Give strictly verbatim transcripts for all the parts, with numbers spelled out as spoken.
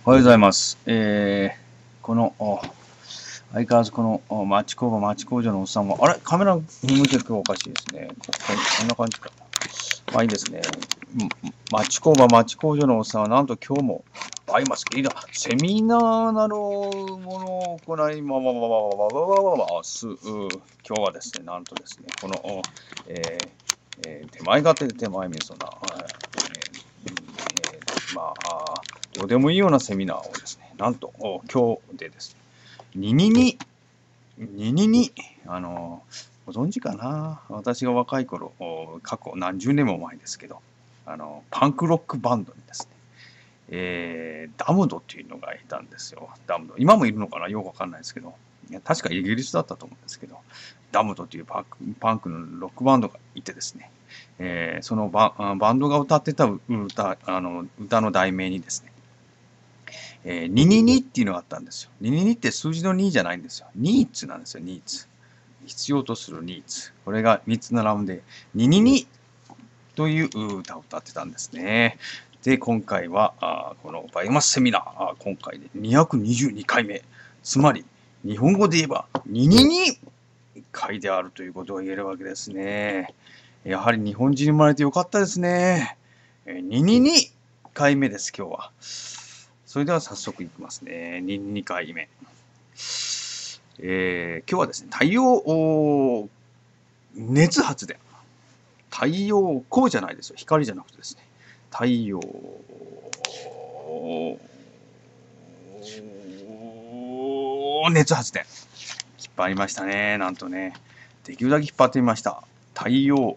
おはようございます。えー、この、お相変わらずこのお町工場、町工場のおっさんは、あれカメラ向いてるとおかしいですね。こここんな感じか。まあいいですね。うん町工場、町工場のおっさんは、なんと今日も、あ、今、いいな、セミナーなるものを行いま、ま、ま、ま、ま、ま、ま、ま、す、う今日はですね、なんとですね、この、おえーえー手前が手で手前味噌な、えーえーまあ、どうでもいいようなセミナーをですね、なんと、お今日でですね、ににに、ににに、あの、ご存知かな、私が若い頃、お過去何十年も前ですけど、あの、パンクロックバンドにですね、えー、ダムドっていうのがいたんですよ。ダムド。今もいるのかなよくわかんないですけど、いや確かイギリスだったと思うんですけど、ダムドっていうパンクパンクのロックバンドがいてですね、えーそのババンドが歌ってた歌あの歌の題名にですね、えー、にににっていうのがあったんですよ。にににって数字のにじゃないんですよ。ニーツなんですよ、ニーツ。必要とするニーツ。これがみっつ並んで、にににという歌を歌ってたんですね。で、今回は、あこのバイオマスセミナー、今回でにひゃくにじゅうにかいめ。つまり、日本語で言えば、ににに回であるということを言えるわけですね。やはり日本人に生まれてよかったですね。にににかいめです、今日は。それでは早速いきますね。にじゅうにかいめ。えー、今日はですね、太陽熱発電。太陽光じゃないですよ。光じゃなくてですね。太陽熱発電。引っ張りましたね。なんとね。できるだけ引っ張ってみました。太陽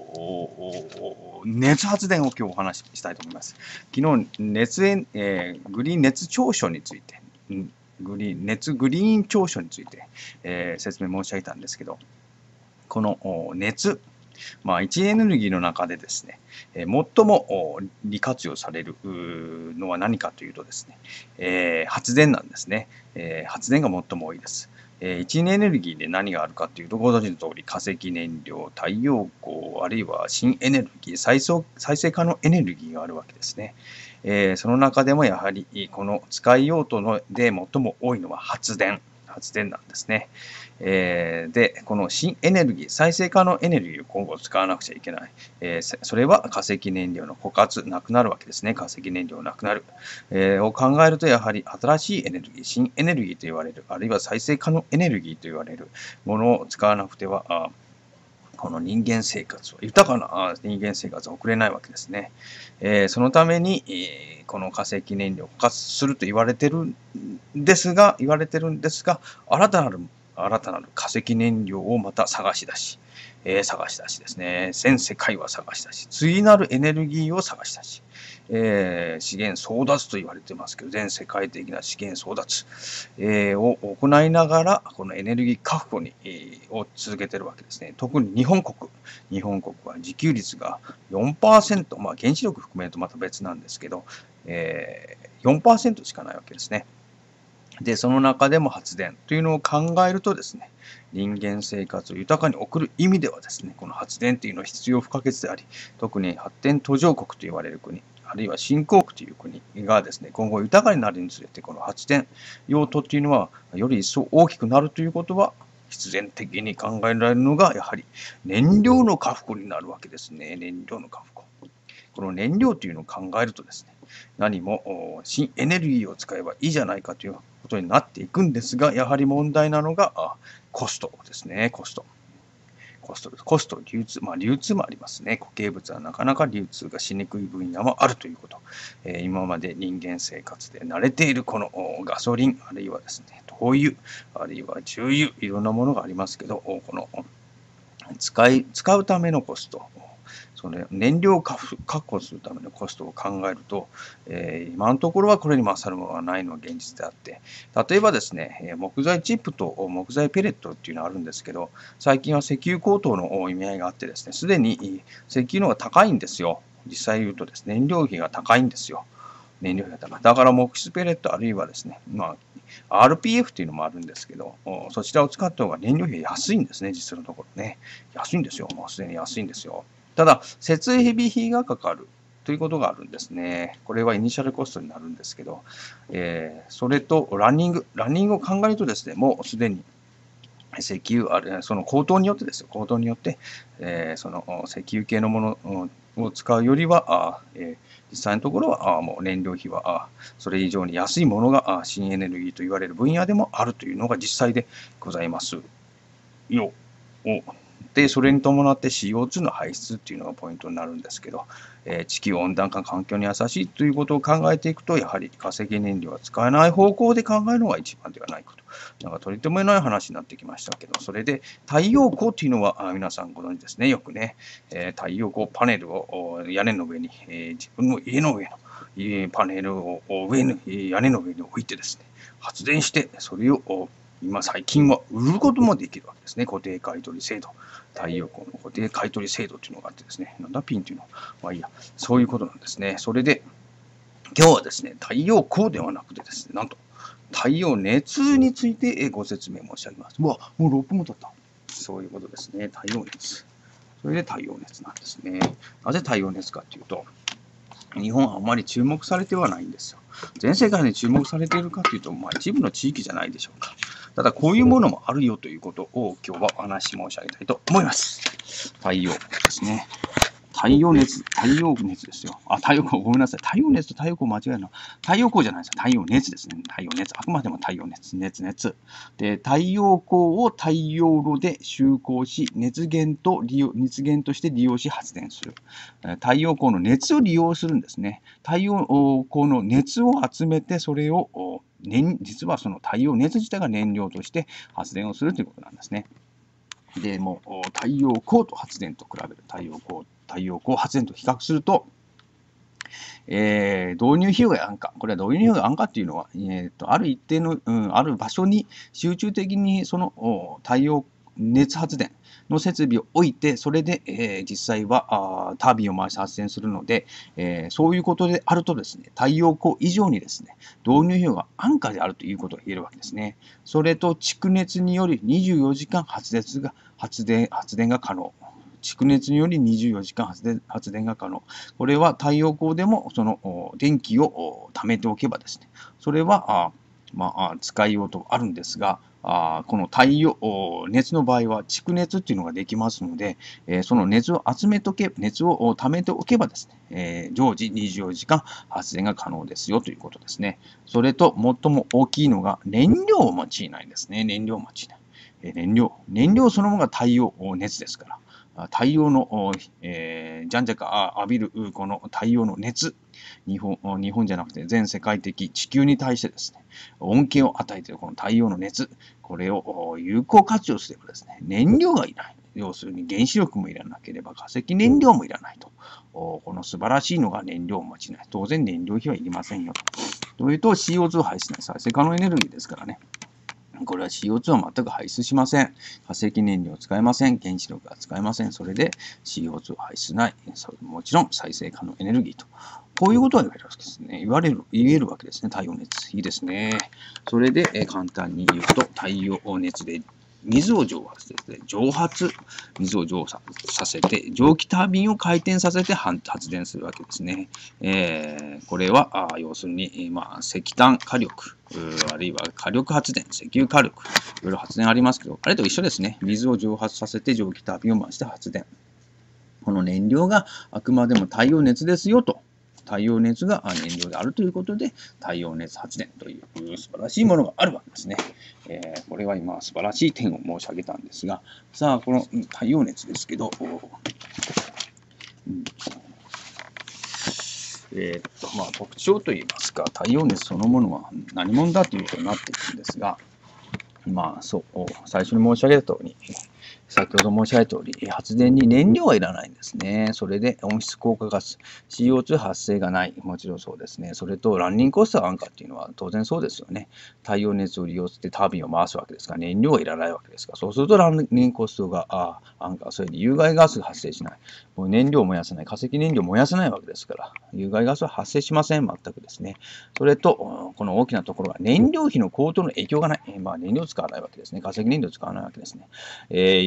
熱発電を今日お話ししたいと思います。昨日、熱えー、グリーン熱長所について、グリーン熱グリーン長所について、えー、説明申し上げたんですけど、この熱、まあ、位置エネルギーの中でですね、えー、最も利活用されるのは何かというとですね、えー、発電なんですね、えー。発電が最も多いです。えー、位置エネルギーで何があるかというと、ご存知の通り、化石燃料、太陽光、あるいは新エネルギー、再再生可能エネルギーがあるわけですね。えー、その中でもやはり、この使い用途ので最も多いのは発電。発電なんですね。えー、で、この新エネルギー、再生可能エネルギーを今後使わなくちゃいけない。えー、それは化石燃料の枯渇、なくなるわけですね。化石燃料なくなる。えー、を考えると、やはり新しいエネルギー、新エネルギーと言われる、あるいは再生可能エネルギーと言われるものを使わなくては、あこの人間生活を、豊かな人間生活を送れないわけですね。えー、そのために、えー、この化石燃料を枯渇すると言われてるんですが、言われてるんですが、新たなる、新たなる化石燃料をまた探し出し、えー、探し出しですね。全世界は探し出し、次なるエネルギーを探し出し、えー、資源争奪と言われてますけど、全世界的な資源争奪、えー、を行いながら、このエネルギー確保に、えー、を続けているわけですね。特に日本国。日本国は自給率がよんパーセント、まあ原子力含めるとまた別なんですけど、えー、よんパーセントしかないわけですね。で、その中でも発電というのを考えるとですね、人間生活を豊かに送る意味ではですね、この発電というのは必要不可欠であり、特に発展途上国と言われる国、あるいは新興国という国がですね、今後豊かになるにつれて、この発電用途というのはより一層大きくなるということは、必然的に考えられるのが、やはり燃料の確保になるわけですね。燃料の確保。この燃料というのを考えるとですね、何も新エネルギーを使えばいいじゃないかということになっていくんですが、やはり問題なのがコストですね、コスト。コストです。コスト、流通、まあ流通もありますね。固形物はなかなか流通がしにくい分野もあるということ。えー、今まで人間生活で慣れているこのガソリン、あるいはですね、灯油、あるいは重油、いろんなものがありますけど、この使い、使うためのコスト、その燃料を確保するためのコストを考えると、えー、今のところはこれに勝るものはないのが現実であって、例えばですね、木材チップと木材ペレットっていうのがあるんですけど、最近は石油高騰の意味合いがあってですね、すでに石油の方が高いんですよ。実際言うとですね、燃料費が高いんですよ。燃料費が高い。だから木質ペレットあるいはですね、まあ、アールピーエフ っていうのもあるんですけど、そちらを使った方が燃料費安いんですね、実のところね。安いんですよ。もうすでに安いんですよ。ただ、設備費がかかる。 ということがあるんですね。これはイニシャルコストになるんですけど、えー、それとランニング、ランニングを考えるとですね、もうすでに石油、あるいはその高騰によってですよ、高騰によって、えー、その石油系のものを使うよりは、あえー、実際のところはあもう燃料費はあそれ以上に安いものがあ新エネルギーと言われる分野でもあるというのが実際でございますよ。で、それに伴って シーオーツー の排出っていうのがポイントになるんですけど、えー、地球温暖化、環境に優しいということを考えていくと、やはり化石燃料は使えない方向で考えるのが一番ではないかと。なんか取り留めない話になってきましたけど、それで太陽光というのは皆さんご存知ですね、よくね、えー、太陽光パネルを屋根の上に、えー、自分の家の上のパネルを上に屋根の上に置いてですね、発電して、それを今最近は売ることもできるわけですね。固定買取制度。太陽光の固定買取制度というのがあってですね。なんだピンというのは。まあいいや。そういうことなんですね。それで、今日はですね、太陽光ではなくてですね、なんと、太陽熱についてご説明申し上げます。うわ、もうろっぷんも経った。そういうことですね。太陽熱。それで太陽熱なんですね。なぜ太陽熱かというと、日本はあまり注目されてはないんですよ。全世界に注目されているかというと、まあ、一部の地域じゃないでしょうか。ただ、こういうものもあるよということを今日はお話し申し上げたいと思います。太陽ですね。太陽熱、太陽熱ですよ。あ、太陽光、ごめんなさい。太陽熱と太陽光間違えるの。太陽光じゃないですよ。太陽熱ですね。太陽熱。あくまでも太陽熱、熱、熱。で、太陽光を太陽炉で就航し、熱源と利用、熱源として利用し発電する。太陽光の熱を利用するんですね。太陽光の熱を集めて、それを、燃実はその太陽熱自体が燃料として発電をするということなんですね。でも太陽光と発電と比べる太陽光太陽光発電と比較すると、えー、導入費用が安価。これは導入費用が安価っていうのは、えー、とある一定の、うん、ある場所に集中的にその太陽熱発電の設備を置いて、それで、えー、実際はあタービンを回して発電するので、えー、そういうことであるとですね、太陽光以上にですね、導入費用が安価であるということが言えるわけですね。それと蓄熱によりにじゅうよじかん発電が発電発電が可能。蓄熱によりにじゅうよじかん発電発電が可能。これは太陽光でもその電気を貯めておけばですね、それはあ、まあ、使いようとあるんですが、あこの太陽熱の場合は蓄熱っていうのができますので、えー、その熱を集めとけ、熱を貯めておけばですね、えー、常時にじゅうよじかん発電が可能ですよということですね。それと最も大きいのが燃料を用いないですね。燃料を用いない。えー、燃料。燃料そのものが太陽熱ですから。太陽の、えー、じゃんじゃか浴びるこの太陽の熱、日本、日本じゃなくて全世界的地球に対してですね、恩恵を与えているこの太陽の熱、これを有効活用すればですね、燃料がいない。要するに原子力もいらなければ化石燃料もいらないと。この素晴らしいのが燃料を持ちない。当然燃料費はいりませんよと。というと シーオーツー を排出しない再生可能エネルギーですからね。これは シーオーツー は全く排出しません。化石燃料を使えません。原子力が使えません。それで シーオーツー を排出しない。もちろん再生可能エネルギーと。こういうことは言われるわけですね。言われる、言えるわけですね。太陽熱。いいですね。それで、え簡単に言うと、太陽熱で水を蒸発ですね。蒸発、水を蒸発させて、蒸気タービンを回転させて発電するわけですね。えー、これは、あ要するに、まあ、石炭火力、あるいは火力発電、石油火力、いろいろ発電ありますけど、あれと一緒ですね。水を蒸発させて蒸気タービンを回して発電。この燃料があくまでも太陽熱ですよと。太陽熱が燃料であるということで、太陽熱発電という素晴らしいものがあるわけですね。えー、これは今素晴らしい点を申し上げたんですが、さあ、この太陽熱ですけど、うん、えー、っと、まあ、特徴といいますか、太陽熱そのものは何者だということになっていくんですが、まあ、そう、最初に申し上げた通り、先ほど申し上げた通り、発電に燃料はいらないんですね。それで温室効果ガス、シーオーツー 発生がない。もちろんそうですね。それとランニングコストが安価っていうのは当然そうですよね。太陽熱を利用してタービンを回すわけですから、燃料はいらないわけですから、そうするとランニングコストがあ安価。それに有害ガスが発生しない。もう燃料を燃やさない。化石燃料を燃やさないわけですから、有害ガスは発生しません。全くですね。それと、この大きなところが燃料費の高騰の影響がない。まあ、燃料を使わないわけですね。化石燃料を使わないわけですね。えー、今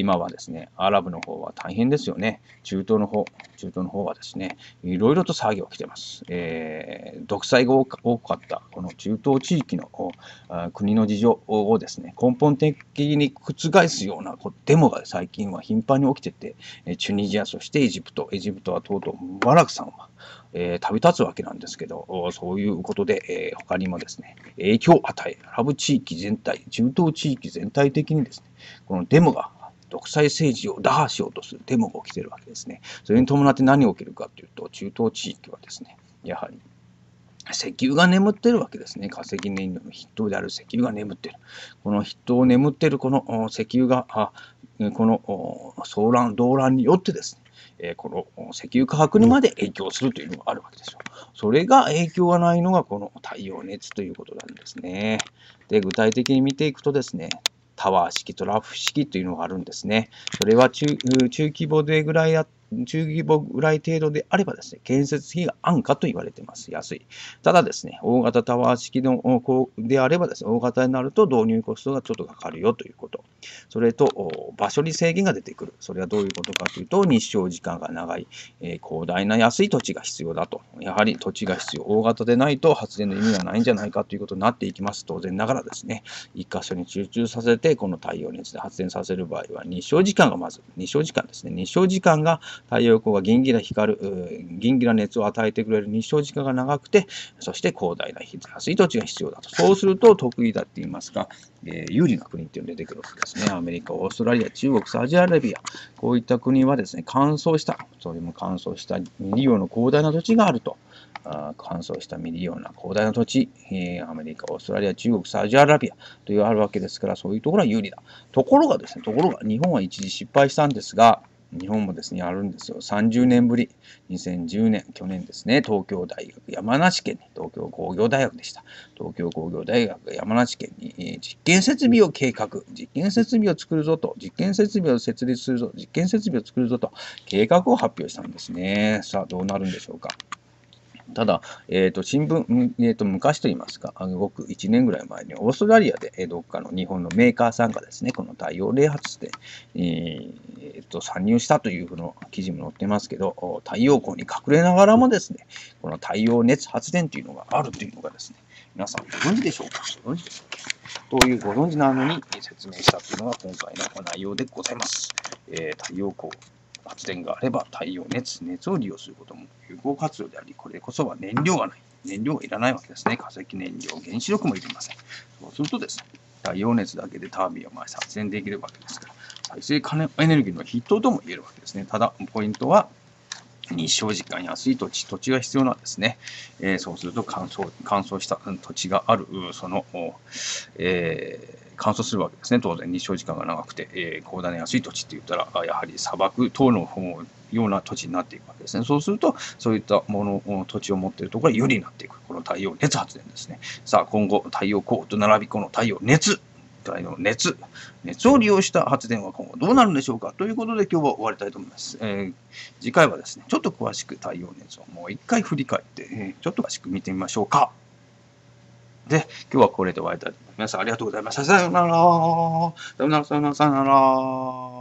今はですね、アラブの方は大変ですよね。中東の方、中東の方はですね、いろいろと騒ぎが起きてます。えー、独裁が多かったこの中東地域の国の事情をですね、根本的に覆すようなデモが最近は頻繁に起きてて、チュニジア、そしてエジプト、エジプトはとうとうムバラクさんは、えー、旅立つわけなんですけど、そういうことで、えー、他にもですね、影響を与え、アラブ地域全体、中東地域全体的にですね、このデモが独裁政治を打破しようとするデモが起きているわけですね。それに伴って何が起きるかというと、中東地域はですね、やはり石油が眠ってるわけですね。化石燃料の筆頭である石油が眠ってる。この筆頭を眠ってるこの石油が、この騒乱、動乱によってですね、この石油価格にまで影響するというのがあるわけですよ。それが影響がないのがこの太陽熱ということなんですね。で、具体的に見ていくとですね、タワー式、トラフ式というのがあるんですね。それは 中, 中規模でぐらいや中規模ぐらい程度であればですね、建設費が安価と言われています。安い。ただですね、大型タワー式のであればですね、大型になると導入コストがちょっとかかるよということ。それと、場所に制限が出てくる。それはどういうことかというと、日照時間が長い、えー、広大な安い土地が必要だと。やはり土地が必要。大型でないと発電の意味がないんじゃないかということになっていきます。当然ながらですね、一箇所に集中させて、この太陽熱で発電させる場合は、日照時間がまず、日照時間ですね。日照時間が太陽光がギンギラ光る、ギンギラ熱を与えてくれる日照時間が長くて、そして広大な安い土地が必要だと。そうすると得意だって言いますか、えー、有利な国っていうのが出てくるわけですね。アメリカ、オーストラリア、中国、サウジアラビア、こういった国はですね、乾燥した、それも乾燥した未利用の広大な土地があると。あ乾燥した未利用な広大な土地、えー、アメリカ、オーストラリア、中国、サウジアラビアというあるわけですから、そういうところは有利だ。ところがですね、ところが日本は一時失敗したんですが、日本もですね、あるんですよ。さんじゅうねんぶり、にせんじゅうねん、去年ですね、東京大学、山梨県に、東京工業大学でした。東京工業大学、山梨県に実験設備を計画、実験設備を作るぞと、実験設備を設立するぞ、実験設備を作るぞと、計画を発表したんですね。さあ、どうなるんでしょうか。ただ、えーと、新聞、えーと、昔といいますか、ごくいちねんぐらい前に、オーストラリアで、えー、どっかの日本のメーカーさんがですね、この太陽冷発で、えーと、参入したというふうな記事も載ってますけど、太陽光に隠れながらもですね、この太陽熱発電というのがあるというのがですね、皆さんご存知でしょうかご存知でしょうかというご存知なのに説明したというのが今回の内容でございます。えー、太陽光発電があれば太陽熱、熱を利用することも有効活用であり、これこそは燃料がない。燃料がいらないわけですね。化石燃料、原子力もいりません。そうするとですね、太陽熱だけでタービンを回して発電できるわけですから、再生可能エネルギーの筆頭とも言えるわけですね。ただ、ポイントは、日照時間安い土地、土地が必要なんですね。えー、そうすると乾燥、乾燥した土地がある、その、えー、乾燥するわけですね。当然、日照時間が長くて、えー、広大な安い土地って言ったら、やはり砂漠等のような土地になっていくわけですね。そうすると、そういったもの、土地を持っているところが有利になっていく。この太陽熱発電ですね。さあ、今後、太陽光と並び、この太陽熱。の熱、熱を利用した発電は今後どうなるんでしょうかということで今日は終わりたいと思います。えー、次回はですね、ちょっと詳しく太陽熱をもう一回振り返って、えー、ちょっと詳しく見てみましょうか。で、今日はこれで終わりたいと思います。皆さんありがとうございました。さようなら。さようなら、さようなら、さようなら。